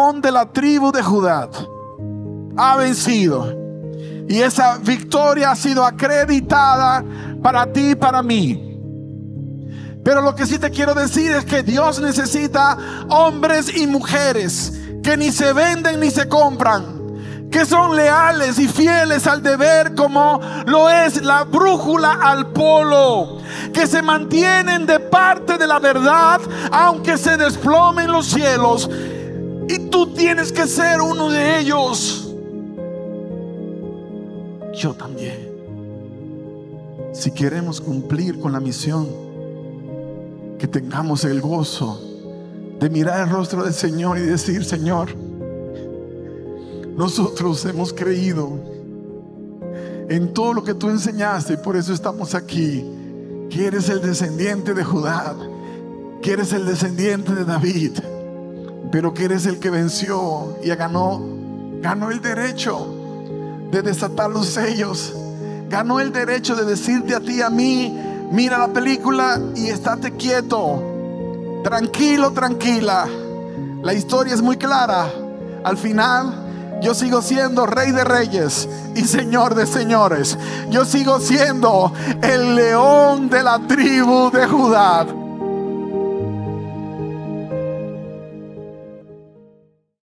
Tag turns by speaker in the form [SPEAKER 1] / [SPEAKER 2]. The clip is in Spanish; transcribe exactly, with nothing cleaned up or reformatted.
[SPEAKER 1] león de la tribu de Judá ha vencido. Y esa victoria ha sido acreditada para ti y para mí. Pero lo que sí te quiero decir es que Dios necesita hombres y mujeres que ni se venden ni se compran, que son leales y fieles al deber, como lo es la brújula al polo, que se mantienen de parte de la verdad aunque se desplomen los cielos. Y tú tienes que ser uno de ellos. Yo también. Si queremos cumplir con la misión, que tengamos el gozo de mirar el rostro del Señor y decir: Señor, nosotros hemos creído en todo lo que tú enseñaste y por eso estamos aquí. Que eres el descendiente de Judá, que eres el descendiente de David, pero que eres el que venció y ganó, ganó el derecho de desatar los sellos, ganó el derecho de decirte a ti y a mí: mira la película y estate quieto, tranquilo, tranquila. La historia es muy clara. Al final yo sigo siendo Rey de Reyes y Señor de Señores. Yo sigo siendo el león de la tribu de Judá.